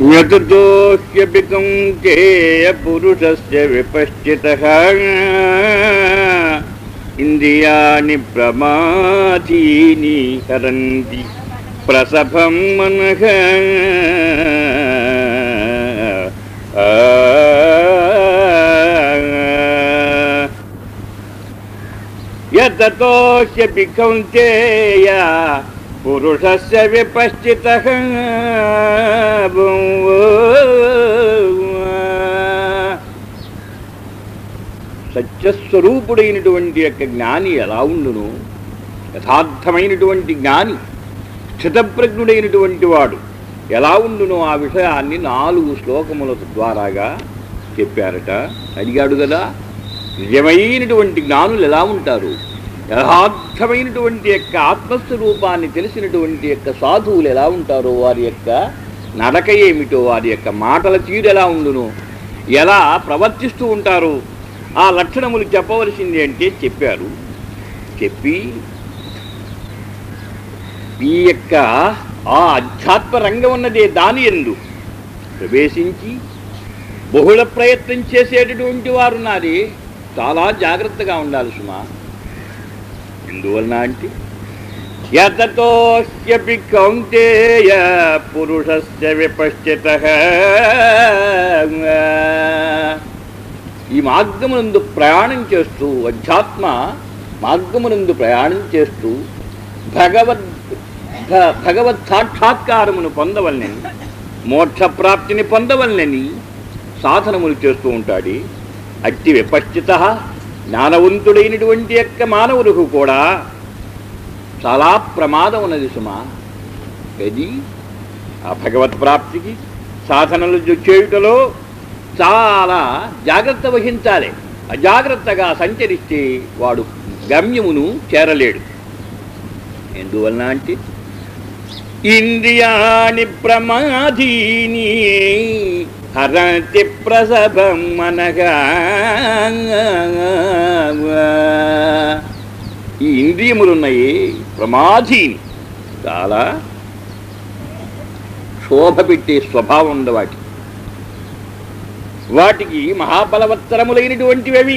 యతతోహ్యపి కౌంతేయ పురుషస్య విపశ్చితః ఇంద్రియాణి ప్రమాథీని హరంతి ప్రసభం మనః. యతతోహ్యపి కౌంతేయ పురుషస్య విపశ్చితః సత్యస్వరూపుడైనటువంటి యొక్క జ్ఞాని ఎలా ఉండును, యథార్థమైనటువంటి జ్ఞాని స్థితప్రజ్ఞుడైనటువంటి వాడు ఎలా ఉండునో ఆ విషయాన్ని 4 శ్లోకముల ద్వారాగా చెప్పారట. అడిగాడు కదా, నిజమైనటువంటి జ్ఞానులు ఎలా ఉంటారు, యథార్థమైనటువంటి యొక్క ఆత్మస్వరూపాన్ని తెలిసినటువంటి యొక్క సాధువులు ఎలా ఉంటారో, వారి యొక్క నడక ఏమిటో, వారి యొక్క మాటల తీరు ఎలా ఉండునో, ఎలా ప్రవర్తిస్తూ ఉంటారో ఆ లక్షణములు చెప్పవలసింది అంటే చెప్పారు. చెప్పి ఈ యొక్క ఆ అధ్యాత్మ రంగం ఉన్నదే దాని యందు ప్రవేశించి బహుళ ప్రయత్నం చేసేటటువంటి వారు నాది చాలా జాగ్రత్తగా ఉండాలి సుమా. ఎందువలన అంటే యతతోహ్యపి కౌంతేయ పురుషస్య విపశ్చితః, ఈ మార్గమునందు ప్రయాణం చేస్తూ, అధ్యాత్మ మార్గమునందు ప్రయాణం చేస్తూ భగవత్ సాక్షాత్కారమును పొందవలనని, మోక్షప్రాప్తిని పొందవలనని సాధనములు చేస్తూ ఉంటాడు. అట్టి విపశ్చిత జ్ఞానవంతుడైనటువంటి యొక్క మానవులకు కూడా చాలా ప్రమాదం ఉన్నది సుమా. ఇది ఆ భగవత్ ప్రాప్తికి సాధనలు చేయుటలో చాలా జాగ్రత్త వహించాలి. అజాగ్రత్తగా సంచరిస్తే వాడు గమ్యమును చేరలేడు. ఎందువలన అంటే ఇంద్రియాణి ప్రమాధీని హరంతి ప్రసభం మనః. ఈ ఇంద్రియములున్నాయి ప్రమాధీని, చాలా శోభ పెట్టే స్వభావం ఉంది వాటికి మహాబలవత్తరములైనటువంటివి.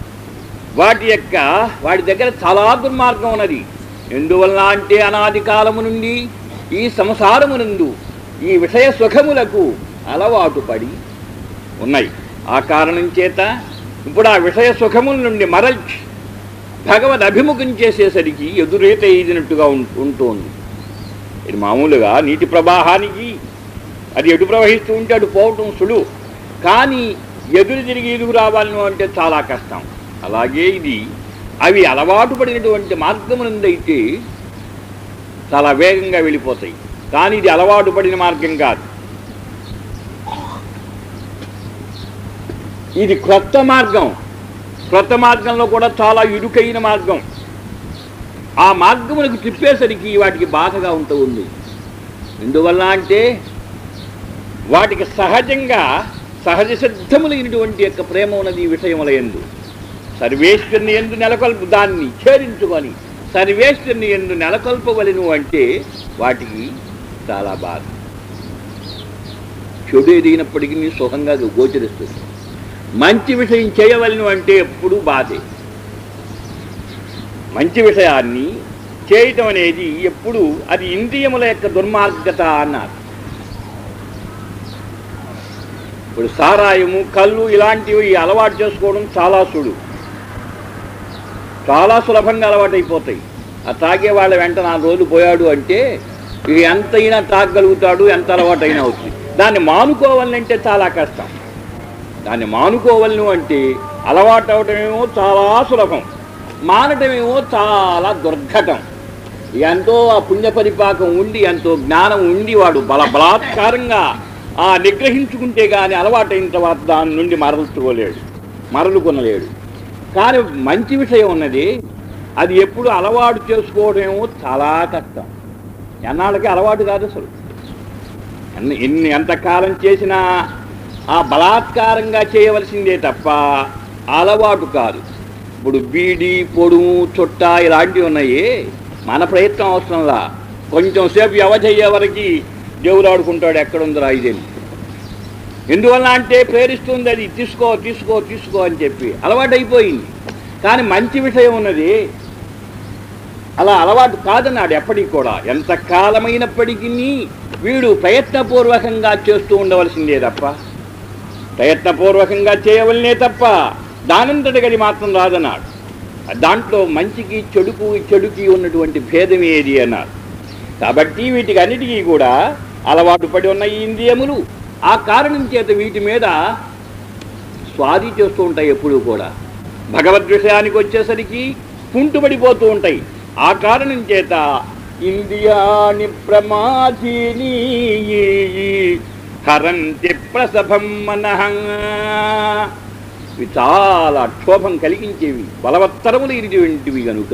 వాటి దగ్గర చాలా దుర్మార్గం ఉన్నది. ఎందువలన అంటే అనాది కాలము నుండి ఈ సంసారమునందు ఈ విషయ సుఖములకు అలవాటు పడి ఉన్నాయి. ఆ కారణం చేత ఇప్పుడు ఆ విషయ సుఖముల నుండి మరల్చి భగవద్ అభిముఖం చేసేసరికి ఎదురేత ఈదినట్టుగా ఉంటుంది. ఇది మామూలుగా నీటి ప్రవాహానికి అది ఎటు ప్రవహిస్తూ ఉంటే అటు పోవటం సులువు, కానీ ఎదురు తిరిగి ఎదుగు రావాలను అంటే చాలా కష్టం. అలాగే ఇది అవి అలవాటు పడినటువంటి మార్గమునందైతే చాలా వేగంగా వెళ్ళిపోతాయి, కానీ ఇది అలవాటు పడిన మార్గం కాదు. ఇది క్రొత్త మార్గం. క్రొత్త మార్గంలో కూడా చాలా ఇరుకైన మార్గం. ఆ మార్గములకు తిప్పేసరికి వాటికి బాధగా ఉంటుంది. ఎందువల్ల అంటే వాటికి సహజంగా సహజ సిద్ధములైనటువంటి యొక్క ప్రేమ ఉన్నది. ఈ విషయముల యందు సర్వేశ్వరుని యందు నెలకొల్పు, దాన్ని ఛేదించుకొని సర్వేశ్వరుని యందు నెలకొల్పవలను అంటే వాటికి చాలా బాధ. చెడు ఎదిగినప్పటికీ సుఖంగా గోచరిస్తుంది. మంచి విషయం చేయవలను అంటే ఎప్పుడూ బాధే. మంచి విషయాన్ని చేయటం అనేది ఎప్పుడు అది ఇంద్రియముల యొక్క దుర్మార్గత అన్నారు. ఇప్పుడు సారాయము, కళ్ళు ఇలాంటివి అలవాటు చేసుకోవడం చాలా సులభంగా అలవాటైపోతాయి. ఆ తాగే వాళ్ళ వెంట 4 రోజులు పోయాడు అంటే ఇక ఎంతైనా తాగగలుగుతాడు, ఎంత అలవాటైనా అవుతుంది. దాన్ని మానుకోవాలంటే చాలా కష్టం. దాన్ని మానుకోవాలను అంటే అలవాటు అవటమేమో చాలా సులభం, మానటమేమో చాలా దుర్ఘటం. ఎంతో ఆ పుణ్యపరిపాకం ఉండి, ఎంతో జ్ఞానం ఉండి వాడు బలాత్కారంగా ఆ నిగ్రహించుకుంటే కానీ అలవాటైన తర్వాత దాని నుండి మరలుకొనలేడు. కానీ మంచి విషయం ఉన్నది, అది ఎప్పుడు అలవాటు చేసుకోవడమేమో చాలా కష్టం. ఎన్నాళ్ళకి అలవాటు కాదు అసలు. ఎంతకాలం చేసినా ఆ బలాత్కారంగా చేయవలసిందే తప్ప అలవాటు కాదు. ఇప్పుడు బీడి, పొడుము, చుట్ట ఇలాంటివి ఉన్నాయి. మన ప్రయత్నం అవసరంలా. కొంచెం సేపు వ్యవధి అయ్యే వరకు దేవుడు ఆడుకుంటాడు, ఎక్కడుందిరా ఇదేమి ఎందువల్ల అంటే ప్రేరిస్తుంది, అది తీసుకో తీసుకో తీసుకో అని చెప్పి అలవాటైపోయింది. కానీ మంచి విషయం ఉన్నది అలా అలవాటు కాదన్నాడు. ఎప్పటికి కూడా ఎంత కాలమైనప్పటికీ వీడు ప్రయత్నపూర్వకంగా చేస్తూ ఉండవలసిందే తప్ప, ప్రయత్నపూర్వకంగా చేయవలనే తప్ప దానంతటి గది మాత్రం రాదన్నాడు. దాంట్లో మంచికి చెడుకి ఉన్నటువంటి భేదం ఏది అన్నారు. కాబట్టి వీటికి అన్నిటికీ కూడా అలవాటు పడి ఉన్న ఈ ఇంద్రియములు ఆ కారణం చేత వీటి మీద స్వాధీ చేస్తూ ఉంటాయి. ఎప్పుడూ కూడా భగవద్ విషయానికి వచ్చేసరికి కుంటుపడిపోతూ ఉంటాయి. ఆ కారణం చేత ఇంద్రియాణి ప్రమాధీని హరంతి ప్రసభం మనః, ఇవి చాలా క్షోభం కలిగించేవి, బలవత్తరములు ఇటువంటివి కనుక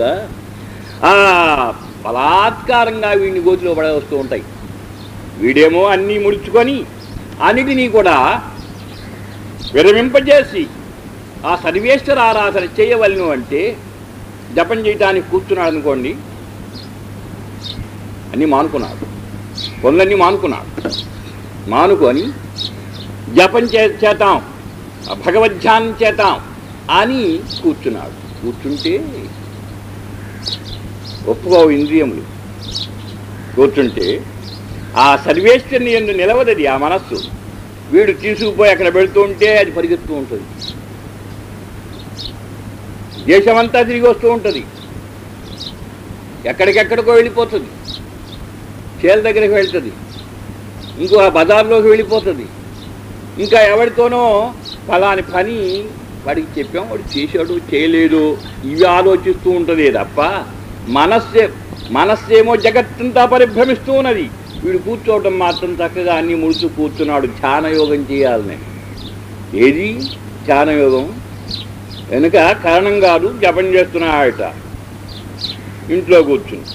బలాత్కారంగా వీడిని గోతిలో పడవస్తూ ఉంటాయి. వీడేమో అన్నీ ముడుచుకొని అన్నిటినీ కూడా విరమింపజేసి ఆ సర్వేశ్వర ఆరాధన చేయవలను అంటే జపం చేయటానికి కూర్చున్నాడు అనుకోండి, అన్నీ మానుకున్నాడు, పనులన్నీ మానుకున్నాడు. మానుకొని జపం చేద్దాం, భగవద్ధ్యానం చేద్దాం అని కూర్చున్నాడు. కూర్చుంటే ఒప్పుకోవు ఇంద్రియములు. కూర్చుంటే ఆ సర్వేశ్వరుని యందు నిలవదది ఆ మనస్సు. వీడు తీసుకుపోయి అక్కడ పెడుతూ ఉంటే అది పరిగెత్తూ ఉంటుంది, దేశమంతా తిరిగి వస్తూ ఉంటుంది, ఎక్కడికెక్కడికో వెళ్ళిపోతుంది, చేల దగ్గరికి వెళ్తుంది, ఇంకో ఆ బజార్లోకి వెళ్ళిపోతుంది. ఇంకా ఎవరితోనో ఫలాని పని వాడికి చెప్పాం, వాడు చేశాడు చేయలేదు ఇవి ఆలోచిస్తూ ఉంటుంది తప్ప మనస్సేమో జగత్తంతా పరిభ్రమిస్తూ ఉన్నది. వీడు కూర్చోవటం మాత్రం చక్కగా అన్నీ ముడుచు కూర్చున్నాడు. ధ్యానయోగం చేయాలని. ఏది ధ్యానయోగం? వెనుక కారణం కాదు, జపం చేస్తున్నాడట. ఇంట్లో కూర్చుని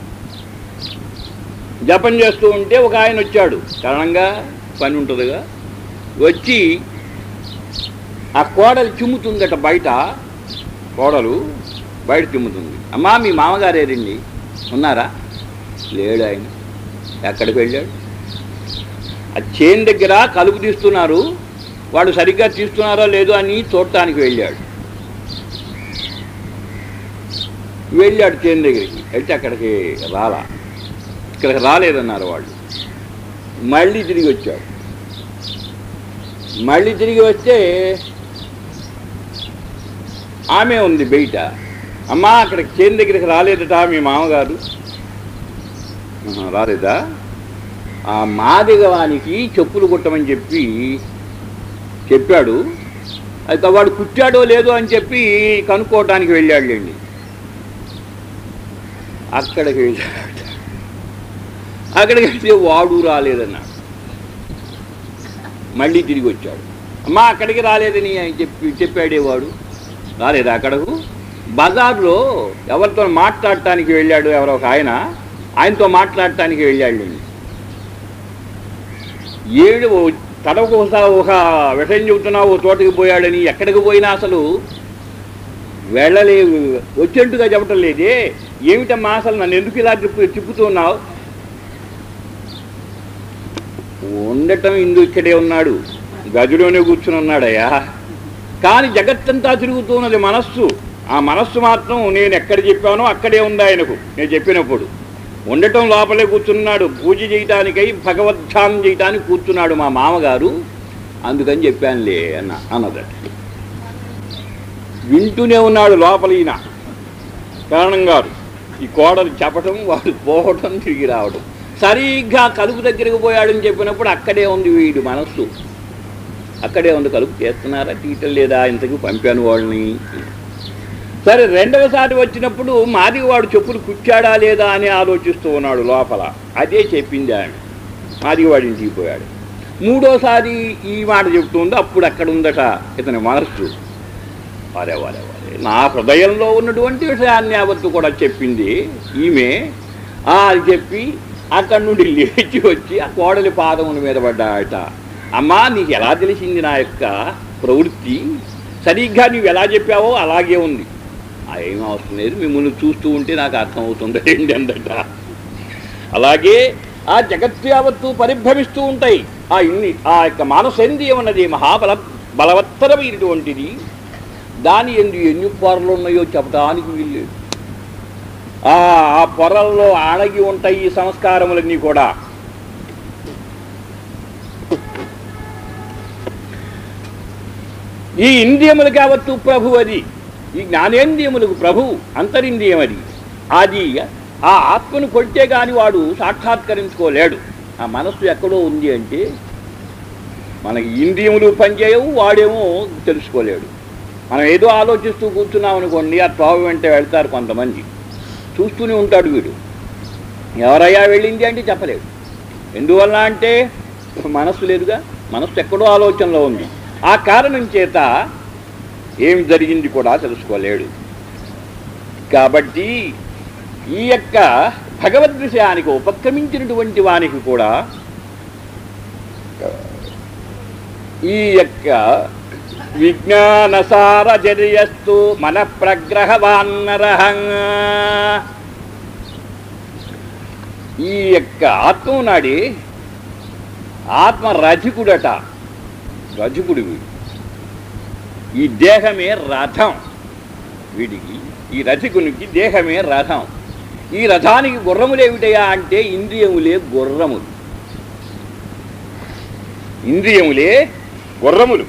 జపం చేస్తూ ఉంటే ఒక ఆయన వచ్చాడు. కారణంగా పని ఉంటుందిగా, వచ్చి ఆ కోడలు చిమ్ముతుందట బయట. కోడలు బయట చిమ్ముతుంది. అమ్మా మీ మామగారేరండి, ఉన్నారా? లేడు ఆయన. ఎక్కడికి వెళ్ళాడు? ఆ చేను దగ్గర కలుపు తీస్తున్నారు, వాడు సరిగ్గా తీస్తున్నారో లేదో అని చూడటానికి వెళ్ళాడు. చేను దగ్గరికి వెళ్తే అక్కడికి ఇక్కడికి రాలేదన్నారు వాళ్ళు. మళ్ళీ తిరిగి వచ్చాడు. మళ్ళీ తిరిగి వస్తే ఆమె ఉంది బయట. అమ్మా అక్కడికి చేను దగ్గరికి రాలేదట మీ మామగారు. రాలేదా? ఆ మాదిగవానికి చెప్పులు కుట్టమని చెప్పాడు. అయితే వాడు కుట్టాడో లేదో అని చెప్పి కనుక్కోవటానికి వెళ్ళాడులేండి. అక్కడికి వెళ్ళాడు. అక్కడికి వెళ్తే వాడు రాలేదన్నాడు. మళ్ళీ తిరిగి వచ్చాడు. అమ్మా అక్కడికి రాలేదని చెప్పాడే వాడు. రాలేదా అక్కడకు? బజార్లో ఎవరితో మాట్లాడటానికి వెళ్ళాడు, ఎవరో ఒక ఆయనతో మాట్లాడటానికి వెళ్ళాడు. ఏడు తడవకు ఒక విషయం చెబుతున్నావు, ఓ చోటకి పోయాడని. ఎక్కడికి పోయినా అసలు వెళ్ళలేదు, వచ్చేట్టుగా చెప్పటం లేదే. ఏమిటమ్మా అసలు నన్ను ఎందుకు ఇలా తిప్పుతున్నావు? ఉండటం ఇక్కడే ఉన్నాడు, గదిలోనే కూర్చుని ఉన్నాడయ్యా. కానీ జగత్తంతా తిరుగుతున్నది మనస్సు. ఆ మనస్సు మాత్రం నేను ఎక్కడ చెప్పానో అక్కడే ఉంది ఆయనకు. నేను చెప్పినప్పుడు ఉండటం లోపలే కూర్చున్నాడు. పూజ చేయటానికై భగవద్ధ్యానం చేయటానికి కూర్చున్నాడు మా మామగారు, అందుకని చెప్పానులే అన్నదట. వింటూనే ఉన్నాడు లోపల ఈయన కారణం గారు. ఈ కోడలు చెప్పటం, వాడు పోవటం, తిరిగి రావడం. సరిగ్గా కలుపు దగ్గరికి పోయాడని చెప్పినప్పుడు అక్కడే ఉంది వీడు మనస్సు, అక్కడే ఉంది. కలుపు చేస్తున్నారా తీయటం లేదా, ఇంతకు పంపాను వాళ్ళని. సరే రెండవసారి వచ్చినప్పుడు మాదిగవాడు చెప్పులు కుచ్చాడా లేదా అని ఆలోచిస్తూ ఉన్నాడు లోపల. అదే చెప్పింది ఆమె. మాదిగవాడి ఇంటికి పోయాడు. మూడోసారి ఈ మాట చెప్తుంది. అప్పుడు అక్కడ ఉందట ఇతని మనస్సు. వరే నా హృదయంలో ఉన్నటువంటి విషయాన్ని యావత్తు కూడా చెప్పింది ఈమె. అది చెప్పి అక్కడి నుండి లేచి వచ్చి ఆ కోడలి పాదముల మీద పడ్డాట. అమ్మా నీకు ఎలా తెలిసింది నా యొక్క ప్రవృత్తి? సరిగ్గా నువ్వు ఎలా చెప్పావో అలాగే ఉంది. ఏం అవసరం లేదు, మిమ్మల్ని చూస్తూ ఉంటే నాకు అర్థమవుతుంది ఏంటి అందట. అలాగే ఆ జగత్తు యావత్తు పరిభ్రమిస్తూ ఉంటాయి. ఆ యొక్క మానసేంద్రియం అన్నది బలవత్తరమైనటువంటిది. దాని ఎన్ని పొరలు ఉన్నాయో చెప్పడానికి వీల్లేదు. ఆ పొరల్లో అణగి ఉంటాయి ఈ సంస్కారములన్నీ కూడా. ఈ ఇంద్రియములకు యావత్తు ప్రభు అది, ఈ జ్ఞానేంద్రియములకు ప్రభు అంతరింద్రియం అది. అది ఆ ఆత్మను కొట్టే గాని వాడు సాక్షాత్కరించుకోలేడు. ఆ మనస్సు ఎక్కడో ఉంది అంటే మనకి ఇంద్రియములు పనిచేయవు, వాడేమో తెలుసుకోలేడు. మనం ఏదో ఆలోచిస్తూ కూర్చున్నాం అనుకోండి, ఆ త్రోవ వెంట వెళ్తారు కొంతమంది, చూస్తూనే ఉంటాడు వీడు. ఎవరయ్యా వెళ్ళింది అంటే చెప్పలేడు. ఎందువల్ల అంటే మనస్సు లేదుగా, మనస్సు ఎక్కడో ఆలోచనలో ఉంది. ఆ కారణం చేత ఏమి జరిగింది కూడా తెలుసుకోలేడు. కాబట్టి ఈ యొక్క భగవద్ విషయానికి ఉపక్రమించినటువంటి వానికి కూడా ఈ యొక్క విజ్ఞానసారచర్యస్తు మన ప్రగ్రహవాన్నరహం, ఈ యొక్క ఆత్మ నాడి ఆత్మ రజకుడట. రజకుడు వీడు. ఈ దేహమే రథం వీడికి. ఈ రజకునికి దేహమే రథం. ఈ రథానికి గుర్రములేమిటయా అంటే ఇంద్రియములే గుర్రములు. ఇంద్రియములే గుర్రములు.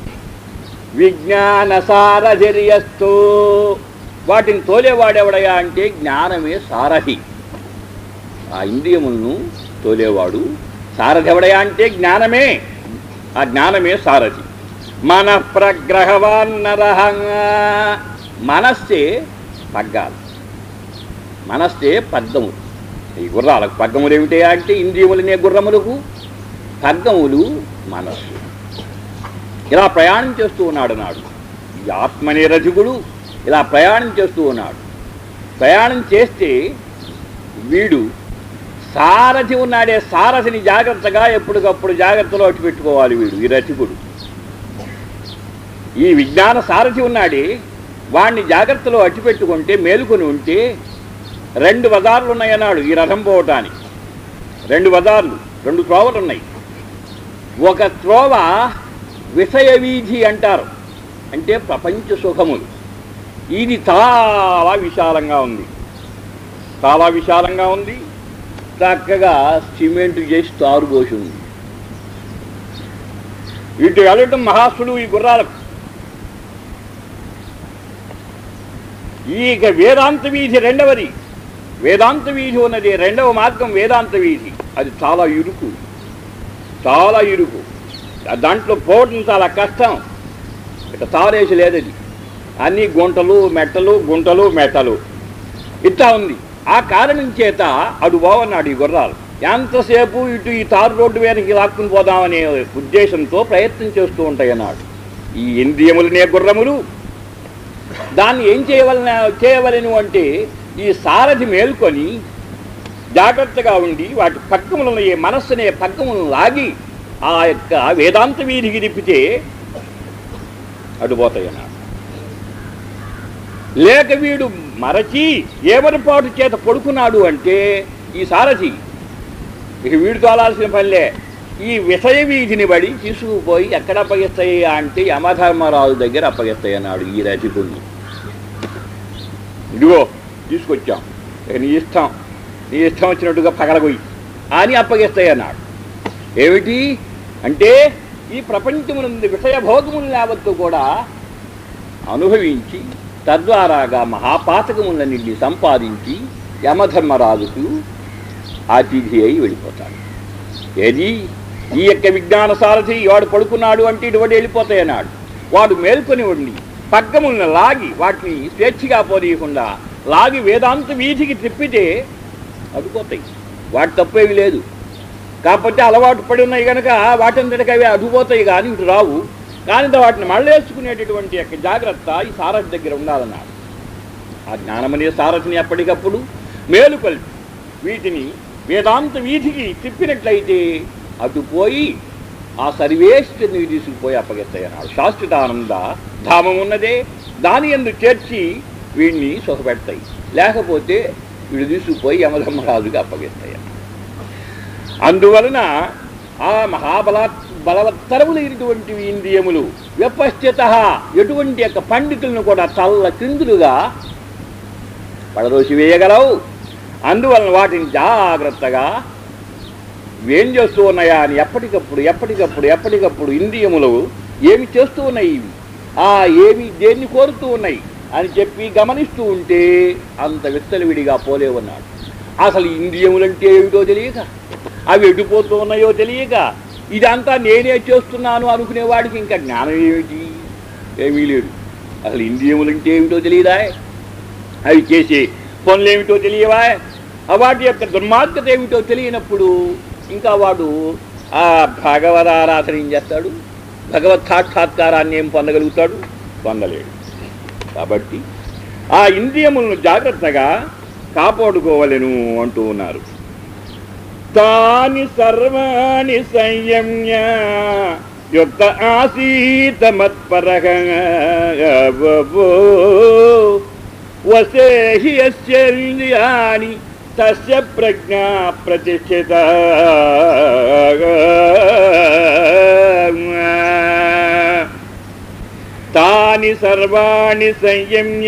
విజ్ఞానసారచర్యస్తు, వాటిని తోలేవాడెవడయా అంటే జ్ఞానమే సారథి. ఆ ఇంద్రియములను తోలేవాడు సారథి ఎవడయా అంటే జ్ఞానమే. ఆ జ్ఞానమే సారథి. మన ప్రగ్రహవాన్నరహం, మనస్సే పగ్గాలు, మనస్సే పగ్గములు. ఈ గుర్రాలకు పగ్గములు ఏమిటయా అంటే ఇంద్రియములనే గుర్రములకు, పగ్గములు మనస్సు. ఇలా ప్రయాణం చేస్తూ ఉన్నాడు నాడు ఈ ఆత్మనే రజకుడు. ఇలా ప్రయాణం చేస్తూ ఉన్నాడు. ప్రయాణం చేస్తే వీడు సారథి ఉన్నాడే, సారథిని జాగ్రత్తగా ఎప్పటికప్పుడు జాగ్రత్తలో అట్టు పెట్టుకోవాలి వీడు, ఈ రజకుడు. ఈ విజ్ఞాన సారథి ఉన్నాడే, వాణ్ణి జాగ్రత్తలో అట్టు పెట్టుకుంటే, మేలుకొని ఉంటే 2 బజార్లు ఉన్నాయన్నాడు ఈ రథం పోవటానికి. 2 బజార్లు, 2 త్రోవలు ఉన్నాయి. ఒక త్రోవ విషయ వీధి అంటారు, అంటే ప్రపంచ సుఖములు. ఇది చాలా విశాలంగా ఉంది, చాలా విశాలంగా ఉంది. చక్కగా సిమెంట్ చేసి తారు పోసి ఉంది. ఇటు వెళ్ళటం మహాసుడు ఈ గుర్రాలకు. ఇక వేదాంత వీధి రెండవది. వేదాంత వీధి ఉన్నది, రెండవ మార్గం వేదాంత వీధి. అది చాలా ఇరుకు, చాలా ఇరుకు. దాంట్లో పోవటం చాలా కష్టం. ఇక తారేసి లేదది, అన్ని గుంటలు మెట్టలు, గుంటలు మెట్టలు ఇట్లా ఉంది. ఆ కారణం చేత అడు బావన్నాడు ఈ గుర్రాలు. ఎంతసేపు ఇటు ఈ తారు రోడ్డు మీదకి లాక్కుని పోదామనే ఉద్దేశంతో ప్రయత్నం చేస్తూ ఉంటాయి అన్నాడు. ఈ ఇంద్రియములనే గుర్రములు. దాన్ని ఏం చేయవలను అంటే ఈ సారథి మేల్కొని జాగ్రత్తగా ఉండి వాటి పక్కములను, ఏ మనస్సునే పక్కములను లాగి ఆ యొక్క వేదాంత వీధికి తిప్పితే అడ్డుపోతాయి అన్నాడు. లేక వీడు మరచి ఏమరపాటు చేత పడుకున్నాడు అంటే ఈ సారథి ఇక వీడు తోలాల్సిన పనిలే. ఈ విషయ వీధిని బడి తీసుకుపోయి ఎక్కడ అప్పగిస్తాయి అంటే యమధర్మరాజు దగ్గర అప్పగిస్తాయి అన్నాడు ఈ రజకుడిని. ఇదిగో తీసుకొచ్చాం, నీ ఇష్టం వచ్చినట్టుగా పగలగొయ్యి అని అప్పగిస్తాయి అన్నాడు. ఏమిటి అంటే ఈ ప్రపంచమునందు విషయ భోగములు యావత్తు కూడా అనుభవించి తద్వారాగా మహాపాతకములన్నింటినీ సంపాదించి యమధర్మరాజుకు అతిథి అయి వెళ్ళిపోతాడు. ఏది ఈ యొక్క విజ్ఞాన సారథి వాడు పడుకున్నాడు అంటే ఇటువంటి వెళ్ళిపోతాయన్నాడు. వాడు మేల్కొని ఉండి పగ్గములను లాగి వాటిని స్వేచ్ఛగా పోనీయకుండా లాగి వేదాంత వీధికి తిప్పితే అడ్డుపోతాయి. వాటి తప్పేవి లేదు. కాకపోతే అలవాటు పడి ఉన్నాయి కనుక వాటంతటికి అవి అడ్డుపోతాయి కానీ ఇటు రావు. కానీ వాటిని మళ్ళేసుకునేటటువంటి యొక్క జాగ్రత్త ఈ సారథి దగ్గర ఉండాలన్నాడు. ఆ జ్ఞానమనే సారథిని ఎప్పటికప్పుడు మేలుకొల్పి వీటిని వేదాంత వీధికి తిప్పినట్లయితే అటుపోయి ఆ సర్వేశ్వరుని తీసుకుపోయి అప్పగిస్తాయి అన్నాడు. శాశ్వతానంద ధామం ఉన్నదే, దాని యందు చేర్చి వీడిని సుఖపెడతాయి. లేకపోతే వీడు తీసుకుపోయి యమధర్మరాజుకి అప్పగిస్తాయి. అందువలన ఆ బలవత్తరములైనటువంటి ఇంద్రియములు విపశ్చిత ఎటువంటి యొక్క పండితులను కూడా తల్ల కిందులుగా పడదోసి వేయగలవు. అందువలన వాటిని జాగ్రత్తగా ఏం చేస్తూ ఉన్నాయా అని ఎప్పటికప్పుడు ఇంద్రియములు ఏమి చేస్తూ ఉన్నాయి, ఏమి దేన్ని కోరుతూ ఉన్నాయి అని చెప్పి గమనిస్తూ ఉంటే అంత విత్తలవిడిగా పోలే ఉన్నాడు. అసలు ఇంద్రియములంటే ఏమిటో తెలియక, అవి ఎడిపోతూ ఉన్నాయో తెలియక, ఇదంతా నేనే చేస్తున్నాను అనుకునేవాడికి ఇంకా జ్ఞానం ఏమిటి? ఏమీ లేదు. అసలు ఇంద్రియములంటే ఏమిటో తెలియదా, అవి చేసే పనులేమిటో తెలియవా, వాటి యొక్క దుర్మార్గత ఏమిటో తెలియనప్పుడు ఇంకా వాడు ఆ భగవదారాధన ఏం చేస్తాడు? భగవత్ సాక్షాత్కారాన్ని ఏం పొందగలుగుతాడు? పొందలేడు. కాబట్టి ఆ ఇంద్రియములను జాగ్రత్తగా కాపాడుకోవలెను అంటూ ఉన్నారు. తాని సర్వాణి సంయమ్య యుక్త ఆసీత మత్పరః వసేహి యస్యేంద్రియాణి తస్య ప్రజ్ఞా ప్రతిష్ఠిత. తాని సర్వాణి సంయమ్య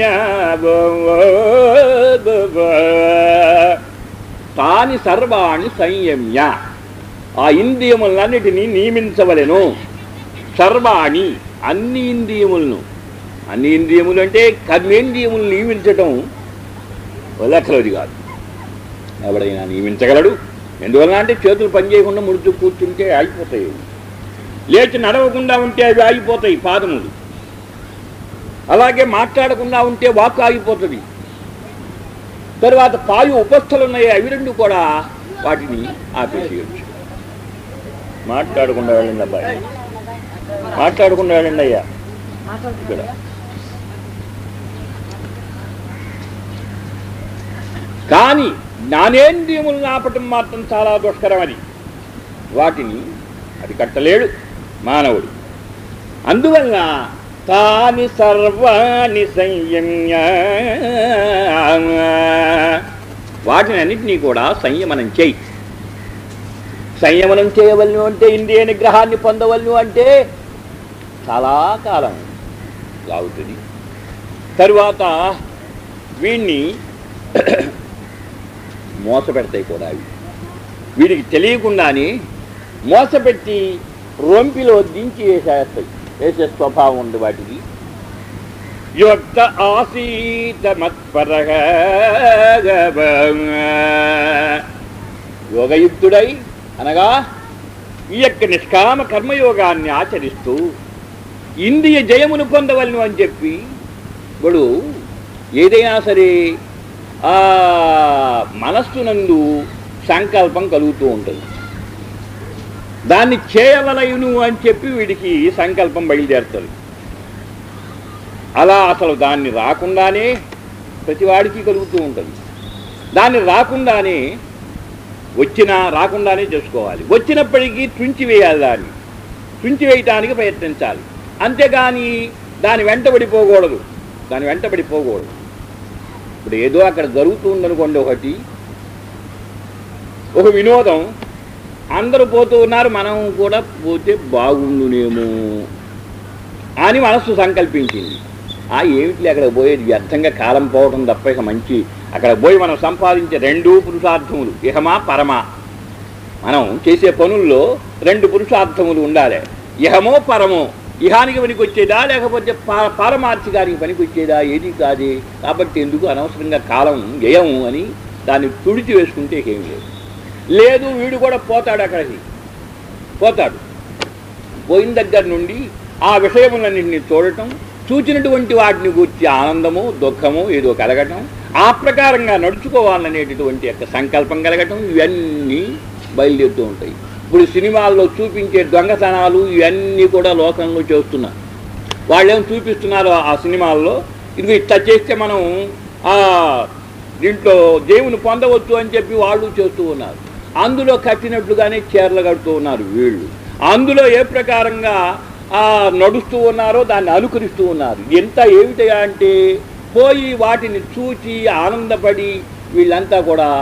తాని సర్వాణి సంయమ్య ఆ ఇంద్రియములన్నిటినీ నియమించవలెను. సర్వాణి అన్ని ఇంద్రియములను, అన్ని ఇంద్రియములు అంటే కర్మేంద్రియములను నియమించటం లెక్కలోది కాదు. ఎవడైనా నియమించగలడు. ఎందువలన అంటే చేతులు పనిచేయకుండా ముడుచు కూర్చుంటే ఆగిపోతాయి, లేచి నడవకుండా ఉంటే అవి ఆగిపోతాయి పాదములు, అలాగే మాట్లాడకుండా ఉంటే వాక్కు ఆగిపోతుంది. తరువాత పాయు ఉపస్థలు ఉన్నాయి, అవి రెండు కూడా వాటిని ఆపేసేయచ్చు. మాట్లాడకుండా వెళ్ళండి అబ్బాయి, మాట్లాడకుండా వెళ్ళండి అయ్యా. ఇక్కడ కానీ జ్ఞానేంద్రియములను ఆపటం మాత్రం చాలా దుష్కరం. అది వాటిని అది కట్టలేడు మానవుడు. అందువల్ల తాని సర్వాణి సంయమ్య వాటిని అన్నింటినీ కూడా సంయమనం చేయి. సంయమనం చేయవలను అంటే ఇంద్రియ నిగ్రహాన్ని పొందవలను అంటే చాలా కాలం లాగుతుంది. తరువాత వీడిని మోసపెడతాయి కూడా. అవి వీడికి తెలియకుండానే మోసపెట్టి రొంపిలో దించి వేసే స్వభావం ఉంది వాటికి. యుక్త ఆసీత మత్పరః యోగయుక్తుడై అనగా ఈ యొక్క నిష్కామ కర్మయోగాన్ని ఆచరిస్తూ ఇంద్రియ జయమును పొందవలను అని చెప్పి ఇప్పుడు ఏదైనా సరే ఆ మనస్సునందు సంకల్పం కలుగుతూ ఉంటుంది. దాన్ని చేయవలయును అని చెప్పి వీడికి సంకల్పం బయలుదేరుతుంది. అలా అసలు దాన్ని రాకుండానే ప్రతివాడికి కలుగుతూ ఉంటుంది. దాన్ని రాకుండానే రాకుండానే చేసుకోవాలి. వచ్చినప్పటికీ తుంచివేయాలి, దాన్ని తుంచివేయటానికి ప్రయత్నించాలి. అంతేగాని దాని వెంటబడిపోకూడదు. ఇప్పుడు ఏదో అక్కడ జరుగుతుందనుకోండి, ఒక వినోదం, అందరూ పోతూ ఉన్నారు, మనం కూడా పోతే బాగుండునేమో అని మనస్సు సంకల్పించింది. ఏమిటి అక్కడ పోయేది, వ్యర్థంగా కాలం పోవడం తప్ప ఇక మంచి అక్కడ పోయి మనం సంపాదించే రెండు పురుషార్థములు, ఇహమా పరమా. మనం చేసే పనుల్లో రెండు పురుషార్థములు ఉండాలి. ఇహమో పరమో, ఇహానికి పనికి వచ్చేదా లేకపోతే పారమార్థికానికి పనికి వచ్చేదా, ఏది కాదే. కాబట్టి ఎందుకు అనవసరంగా కాలం వ్యయము అని దాన్ని తుడిచి వేసుకుంటే ఏం లేదు. వీడు కూడా పోతాడు, అక్కడికి పోతాడు. పోయిన దగ్గర నుండి ఆ విషయములన్నింటినీ చూడటం, చూచినటువంటి వాటిని గురించి ఆనందము దుఃఖము ఏదో కలగటం, ఆ ప్రకారంగా నడుచుకోవాలనేటటువంటి యొక్క సంకల్పం కలగటం, ఇవన్నీ బయలుదేరుతూ ఉంటాయి. ఇప్పుడు సినిమాల్లో చూపించే దొంగతనాలు ఇవన్నీ కూడా లోకంలో చేస్తున్నారు. వాళ్ళేమో చూపిస్తున్నారు ఆ సినిమాల్లో, ఇది ఇట్లా చేస్తే మనం దీంట్లో దేవుని పొందవచ్చు అని చెప్పి వాళ్ళు చేస్తూ ఉన్నారు. అందులో కట్టినట్లుగానే చీరలు కడుతూ ఉన్నారు వీళ్ళు. అందులో ఏ ప్రకారంగా నడుస్తూ ఉన్నారో దాన్ని అనుకరిస్తూ ఉన్నారు. ఎంత ఏమిటా అంటే పోయి వాటిని చూచి ఆనందపడి వీళ్ళంతా కూడా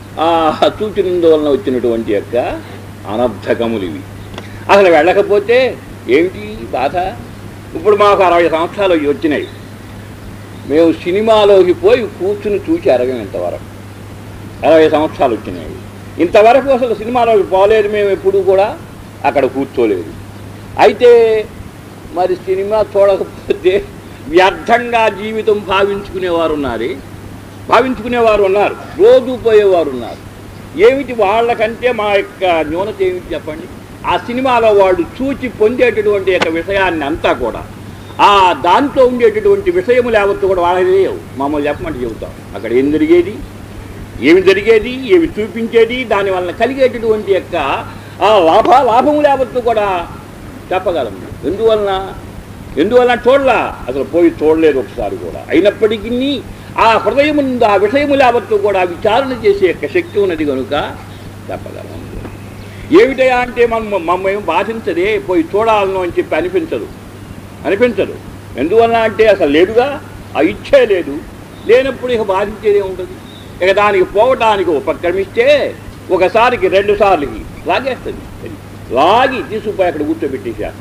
ఆ సూచనందువలన వచ్చినటువంటి యొక్క అనర్థకములు ఇవి. అసలు వెళ్ళకపోతే ఏమిటి బాధ? ఇప్పుడు మాకు 60 సంవత్సరాలు వచ్చినాయి. మేము సినిమాలోకి పోయి కూర్చుని చూసి అరగం ఇంతవరకు. 60 సంవత్సరాలు వచ్చినాయి. ఇంతవరకు అసలు సినిమాలోకి పోలేదు మేము, ఎప్పుడు కూడా అక్కడ కూర్చోలేదు. అయితే మరి సినిమా చూడకపోతే వ్యర్థంగా జీవితం భావించుకునేవారు ఉన్నారు, రోజు పోయేవారు ఉన్నారు. ఏమిటి వాళ్ళకంటే మా యొక్క న్యూనత ఏమిటి చెప్పండి? ఆ సినిమాలో వాళ్ళు చూచి పొందేటటువంటి యొక్క విషయాన్ని అంతా కూడా, ఆ దాంట్లో ఉండేటటువంటి విషయములు యావత్తు కూడా వాళ్ళకి లేవు. మమ్మల్ని చెప్పమంటే చెబుతాం అక్కడ ఏం జరిగేది, ఏమి చూపించేది, దానివల్ల కలిగేటటువంటి యొక్క ఆ లాభములు యావత్తు కూడా చెప్పగలము. ఎందువలన చూడలా, అసలు పోయి చూడలేదు ఒకసారి కూడా. అయినప్పటికీ ఆ హృదయముందు ఆ విషయములు యావత్తు కూడా విచారణ చేసే యొక్క శక్తి ఉన్నది కనుక చెప్పగలము. ఏమిటయా అంటే మమ్మల్ని బాధించదే, పోయి చూడాలను అని చెప్పి అనిపించదు. ఎందువలన అంటే అసలు లేదుగా, ఆ ఇచ్చే లేదు. లేనప్పుడు ఇక బాధించేదే ఉంటుంది. ఇక దానికి పోవటానికి ఉపక్రమిస్తే ఒకసారికి 2 సార్లకి లాగేస్తుంది. లాగి తీసుకుపోయి అక్కడ కూర్చోబెట్టేశారు.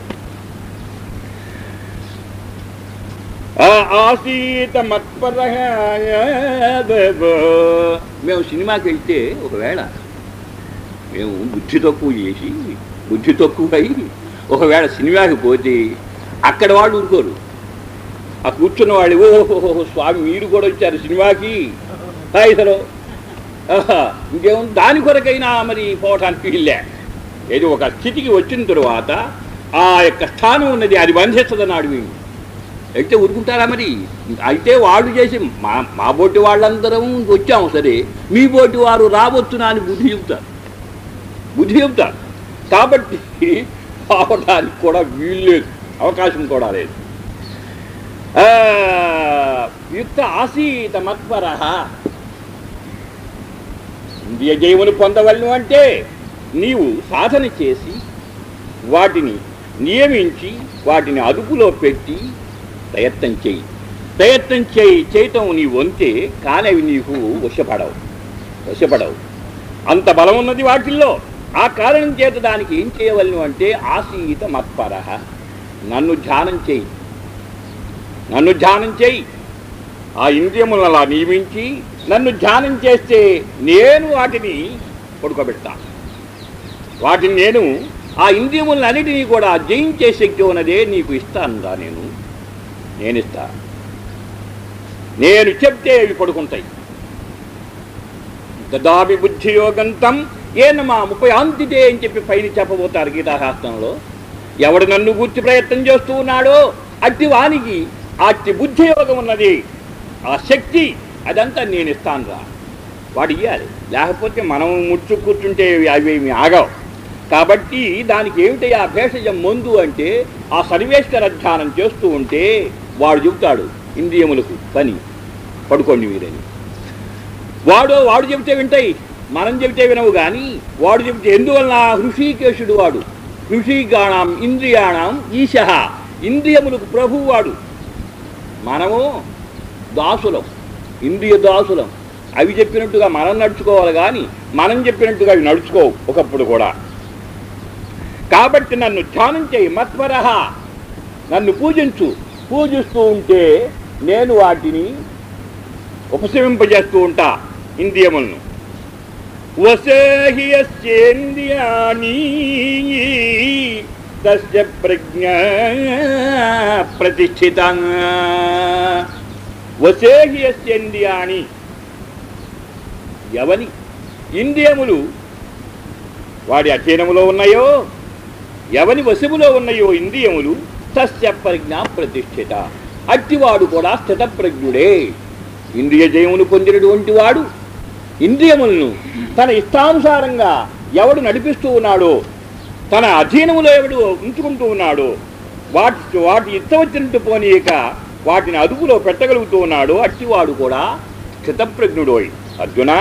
ఆసీత మత్పర. మేము సినిమాకి వెళ్తే ఒకవేళ మేము బుద్ధి తక్కువై ఒకవేళ సినిమాకి పోతే అక్కడ వాళ్ళు ఊరుకోరు. ఆ కూర్చున్న వాళ్ళు, ఓహో స్వామి మీరు కూడా వచ్చారు సినిమాకి, అసలు ఇంకేముంది దాని కొరకైనా మరి పోవటానికి వీళ్ళే. ఏదో ఒక స్థితికి వచ్చిన తరువాత ఆ యొక్క స్థానం ఉన్నది, అది బంధిస్తుందన్నాడు వీళ్ళు. అయితే ఊరుకుంటారా మరి? అయితే వాళ్ళు చేసి మా బోటి వాళ్ళందరం వచ్చాము సరే, మీ బోటి వారు రావచ్చునా అని బుద్ధి చెబుతారు. కాబట్టి రావడానికి కూడా వీలు లేదు, అవకాశం కూడా లేదు. యుక్త ఆసీత మత్పర. ఇంద్రియ జయమును పొందవలను అంటే నీవు సాధన చేసి వాటిని నియమించి వాటిని అదుపులో పెట్టి ప్రయత్నం చేయటం నీ వంతే, కానీ అవి నీకు వశపడవు. అంత బలం ఉన్నది వాటిల్లో. ఆ కారణం చేత దానికి ఏం చేయవలను అంటే ఆసీత మత్పర. నన్ను ధ్యానం చేయి. ఆ ఇంద్రియములను అలా నియమించి నన్ను ధ్యానం చేస్తే నేను వాటిని పడుకోబెడతాను. నేను ఆ ఇంద్రియములన్నిటినీ కూడా జయించే శక్తి ఉన్నదే నీకు ఇస్తానురా. నేనిస్తా. నేను చెప్తే అవి పడుకుంటాయి. దదామి బుద్ధియోగంతం ఏనమా 30 అంతితే అని చెప్పి పైన చెప్పబోతారు గీతాశాస్త్రంలో. ఎవడు నన్ను గూర్చి ప్రయత్నం చేస్తూ ఉన్నాడో అట్టి వానికి అట్టి బుద్ధియోగం ఉన్నది, ఆ శక్తి అదంతా నేను ఇస్తానురా. వాడు ఇవ్వాలి, లేకపోతే మనం ముచ్చు కూర్చుంటే అవేమి ఆగవు. కాబట్టి దానికి ఏమిటి ఆ భేషజం ముందు అంటే ఆ సర్వేశ్వర ధ్యానం చేస్తూ ఉంటే వాడు చెబుతాడు ఇంద్రియములకు పని పడుకోండి మీరని. వాడు చెబితే వింటాయి, మనం చెబితే వినవు. కానీ వాడు చెబితే, ఎందువలన హృషీకేశుడు వాడు, హృషీగాణం ఇంద్రియాణం ఈశః, ఇంద్రియములకు ప్రభువు వాడు. మనము దాసులం, ఇంద్రియ దాసులం. అవి చెప్పినట్టుగా మనం నడుచుకోవాలి, కానీ మనం చెప్పినట్టుగా అవి నడుచుకోవు ఒకప్పుడు కూడా. కాబట్టి నన్ను ధ్యానం చేయి, మత్పరః, నన్ను పూజిస్తూ ఉంటే నేను వాటిని ఉపశమింపజేస్తూ ఉంటా ఇంద్రియములను. వసేహి యస్యేంద్రియాణి తస్య ప్రజ్ఞా ప్రతిష్ఠితా. వసేహి యస్యేంద్రియాణి, ఎవని ఇంద్రియములు వాడి అధీనములో ఉన్నాయో, ఎవని వశములో ఉన్నాయో ఇంద్రియములు, తస్య ప్రజ్ఞా ప్రతిష్ఠిత, అట్టివాడు కూడా స్థితప్రజ్ఞుడే. ఇంద్రియ జయమును పొందినటువంటి వాడు ఇంద్రియములను తన ఇష్టానుసారంగా ఎవడు నడిపిస్తూ ఉన్నాడో, తన అధీనములో ఎవడు ఉంచుకుంటూ ఉన్నాడో, వాటి ఇష్టవచ్చినట్టు పోనీయక వాటిని అదుపులో పెట్టగలుగుతూ ఉన్నాడో అట్టివాడు కూడా స్థితప్రజ్ఞుడోయ్. అర్జున,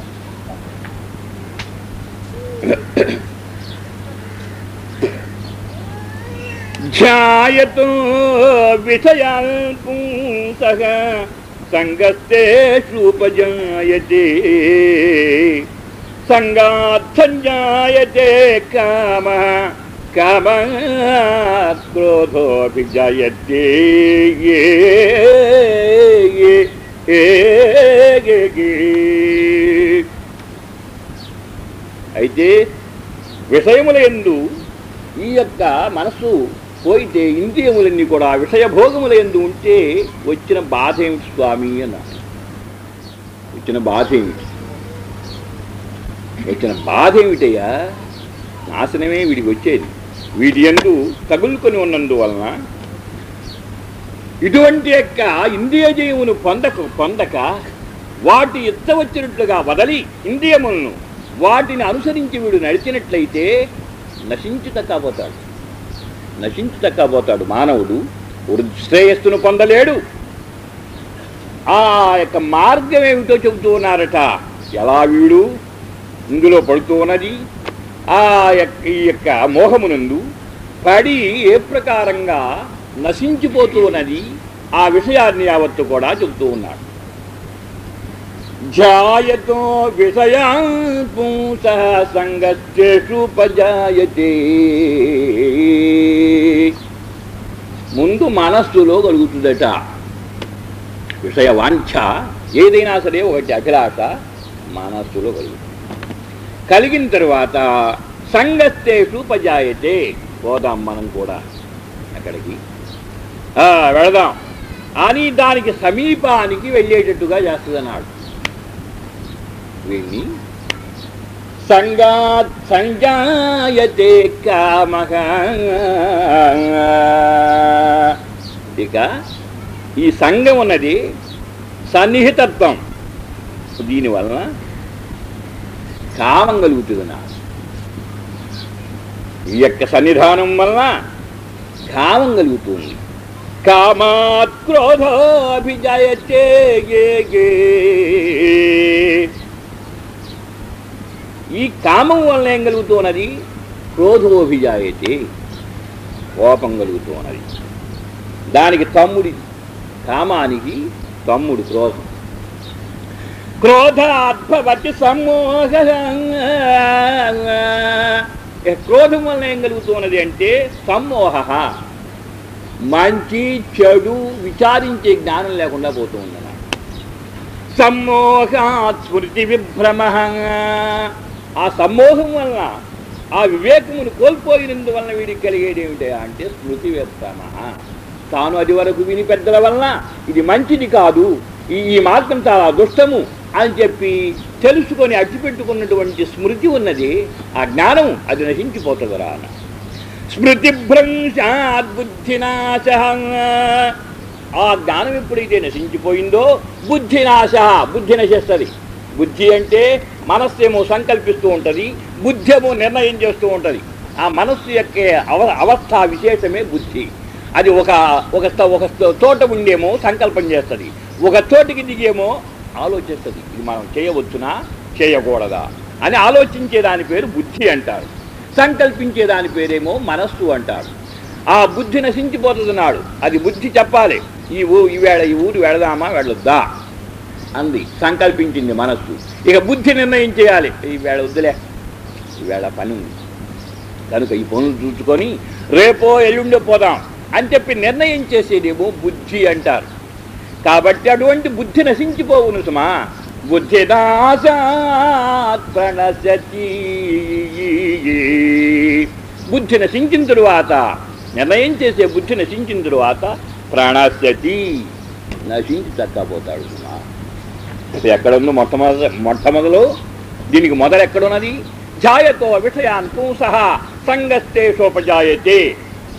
ధ్యాయతో విషయాన్ పుంసః సంగస్తేషూపజాయతే సంగాత్ సంజాయతే కామః కామాత్ క్రోధోభిజాయతే అయితే విషయముల యందు ఈ యొక్క మనస్సు పోయితే ఇంద్రియములన్నీ కూడా విషయభోగముల యందు ఉంటే వచ్చిన బాధ ఏమిటి స్వామి అన్నారు. వచ్చిన బాధ ఏమిటి? వచ్చిన బాధ ఏమిటయ్యా? నాశనమే వీడికి వచ్చేది. వీటి యందు తగులుకొని ఉన్నందువలన ఇటువంటి యొక్క ఇంద్రియజయమును పొందక వాటి ఎత్తవచ్చినట్లుగా వదలి ఇంద్రియములను వాటిని అనుసరించి వీడు నడిచినట్లయితే నశించుతక్కపోతాడు మానవుడు. శ్రేయస్సును పొందలేడు. ఆ యొక్క మార్గం ఏమిటో చెబుతూ ఉన్నారట. ఎలా వీడు ఇందులో పడుతూ ఉన్నది, ఈ యొక్క మోహమునందు పడి ఏ ప్రకారంగా నశించిపోతూ ఉన్నది, ఆ విషయాన్ని యావత్తు కూడా చెబుతూ ఉన్నాడు. ధ్యాయతో విషయాన్ పుంసః సంగస్యేషుపజాయతే. ముందు మనస్సులో కలుగుతుందట విషయ వాంఛ. ఏదైనా సరే ఒకటి అభిలాష మనస్సులో కలుగుతుంది. కలిగిన తరువాత సంగస్తేషుపజాయతే. పోదాం మనం కూడా అక్కడికి, వెళదాం అని దానికి సమీపానికి వెళ్ళేటట్టుగా చేస్తుందన్నాడు. వీణ్ణి సంగాత్ సంజాయతే కామః. ఇక ఈ సంఘం ఉన్నది సన్నిహితత్వం. దీనివలన కామం కలుగుతుంది. ఈ యొక్క సన్నిధానం వలన కామం కలుగుతుంది. కామాత్ క్రోధోభిజాయతే. ఈ కామం వలన ఏం కలుగుతున్నది? క్రోధోభిజాయతే, కోపం కలుగుతున్నది. దానికి తమ్ముడి, కామానికి తమ్ముడు క్రోధం. క్రోధాద్భవతి సమ్మోహ. క్రోధం వలన ఏం కలుగుతున్నది అంటే సమ్మోహ, మంచి చెడు విచారించే జ్ఞానం లేకుండా పోతూ ఉందన్న. సమ్మోహాత్ స్మృతి విభ్రమ. ఆ సమ్మోహం వలన ఆ వివేకమును కోల్పోయినందువలన వీడికి కలిగేది ఏమిటి అంటే స్మృతి విభ్రమ. తాను అది వరకు విని పెద్దల వలన ఇది మంచిది కాదు, ఈ మార్గం చాలా దుష్టము అని చెప్పి తెలుసుకొని అడ్డుపెట్టుకున్నటువంటి స్మృతి ఉన్నది, ఆ జ్ఞానం అది నశించిపోతుందిరా అన్న. స్మృతి భ్రంశాత్ బుద్ధినాశ. ఆ జ్ఞానం ఎప్పుడైతే నశించిపోయిందో బుద్ధినాశ, బుద్ధి నశిస్తుంది. బుద్ధి అంటే మనస్సేమో సంకల్పిస్తూ ఉంటుంది, బుద్ధేమో నిర్ణయం చేస్తూ ఉంటుంది. ఆ మనస్సు యొక్క అవస్థ విశేషమే బుద్ధి. అది ఒక తోట ఉండేమో సంకల్పం చేస్తుంది, ఒక తోటికి దిగేమో ఆలోచిస్తుంది. ఇది మనం చేయవచ్చునా చేయకూడదా అని ఆలోచించే దాని పేరు బుద్ధి అంటారు. సంకల్పించే దాని పేరేమో మనస్సు అంటారు. ఆ బుద్ధి నశించిపోతున్నాడు. అది బుద్ధి చెప్పాలి, ఈ ఊరు వెళదామా వెళ్ళొద్దా అంది, సంకల్పించింది మనస్సు. ఇక బుద్ధి నిర్ణయం చేయాలి, ఈవేళ వద్దులే, ఈవేళ పని ఉంది కనుక ఈ పనులు చూసుకొని రేపో ఎల్లుండే పోదాం అని చెప్పి నిర్ణయం చేసేదేమో బుద్ధి అంటారు. కాబట్టి అటువంటి బుద్ధి నశించిపోవును సుమా. బుద్ధి నాశాత్ ప్రణశ్యతి. బుద్ధి నశించిన తరువాత, నిర్ణయం చేసే బుద్ధి నశించిన తరువాత ప్రణశ్యతి, నశించి తక్కపోతాడు సుమా. ఎక్కడుందో మొట్టమొదలు దీనికి మొదలు ఎక్కడున్నది? జాయతో విషయాన్ పుంసః సంగస్తేషోపజాయతే.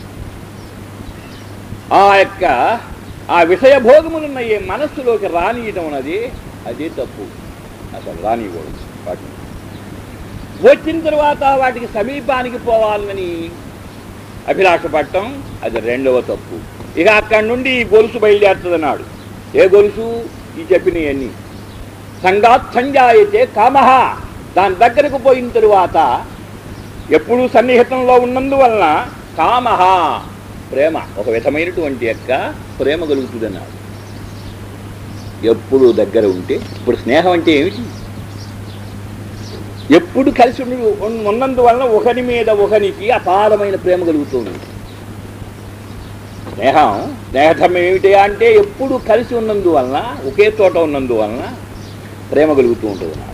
ఆ విషయ భోగములున్న ఏ మనస్సులోకి రానియటం ఉన్నది అదే తప్పు. అసలు రానివ్వడు. వాటిని వచ్చిన తర్వాత వాటికి సమీపానికి పోవాలని అభిలాష పడటం అది రెండవ తప్పు. ఇక అక్కడి నుండి ఈ గొలుసు బయలుదేరుతుందన్నాడు. ఏ గొలుసు? ఈ చెప్పినవన్నీ. సంగాత్ సంజాయతే కామః. దాని దగ్గరకు పోయిన తరువాత ఎప్పుడూ సన్నిహితంలో ఉన్నందువలన కామః, ప్రేమ, ఒక విధమైనటువంటి యొక్క ప్రేమ కలుగుతుందన్నాడు. ఎప్పుడు దగ్గర ఉంటే. ఇప్పుడు స్నేహం అంటే ఏమిటి? ఎప్పుడు కలిసి ఉన్నందువలన ఒకరి మీద ఒకరికి అపారమైన ప్రేమ కలుగుతుంది. స్నేహధర్మం ఏమిటి అంటే ఎప్పుడు కలిసి ఉన్నందువలన, ఒకే చోట ఉన్నందువలన ప్రేమ కలుగుతూ ఉంటుంది. నాకు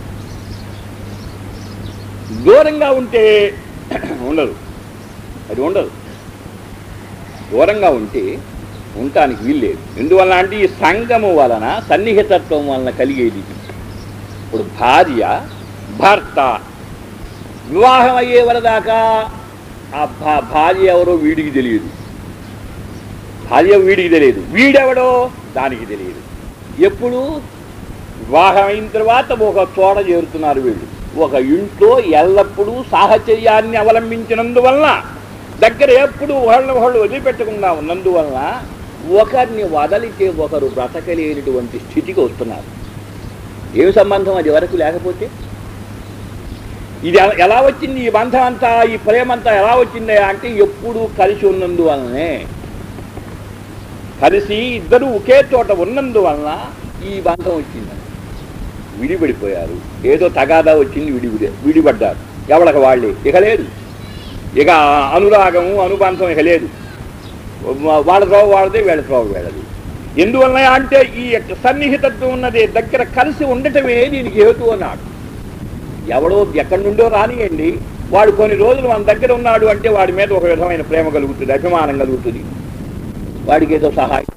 దూరంగా ఉంటే ఉండదు, అది ఉండదు. దూరంగా ఉంటే ఉండటానికి వీల్లేదు. ఎందువలన అంటే ఈ సంగము వలన, సన్నిహితత్వం వలన కలిగేది. ఇప్పుడు భార్య భర్త వివాహం అయ్యే వరదాకా ఆ భార్య ఎవరో వీడికి తెలియదు, భార్య వీడికి తెలియదు, వీడెవడో దానికి తెలియదు. ఎప్పుడు వివాహం అయిన తర్వాత ఒక చోట చేరుతున్నారు వీళ్ళు, ఒక ఇంట్లో ఎల్లప్పుడూ సాహచర్యాన్ని అవలంబించినందువలన, దగ్గర ఎప్పుడు ఒకళ్ళు వదిలిపెట్టకుండా ఉన్నందువలన ఒకరిని వదలితే ఒకరు బ్రతకలేనటువంటి స్థితికి వస్తున్నారు. ఏమి సంబంధం అది వరకు లేకపోతే? ఇది ఎలా వచ్చింది? ఈ బంధం అంతా, ఈ ప్రేమంతా ఎలా వచ్చింది అంటే ఎప్పుడు కలిసి ఉన్నందువలనే, కలిసి ఇద్దరు ఒకే చోట ఉన్నందువలన ఈ బంధం వచ్చింది. విడిపడిపోయారు, ఏదో తగాదా వచ్చింది, విడిపడ్డారు, ఎవరికి వాళ్ళే, ఇక లేదు, ఇక అనురాగము అనుబంధం ఇక లేదు. వాళ్ళ త్రోవ వాళ్ళదే, వీళ్ళ త్రోవ వీళ్ళది. ఎందువలన అంటే ఈ సన్నిహితత్వం ఉన్నది, దగ్గర కలిసి ఉండటమే దీనికి హేతు అన్నాడు. ఎవడో ఎక్కడి నుండో రానియండి, వాడు కొన్ని రోజులు మన దగ్గర ఉన్నాడు అంటే వాడి మీద ఒక విధమైన ప్రేమ కలుగుతుంది, అభిమానం కలుగుతుంది, వాడికి ఏదో సహాయం.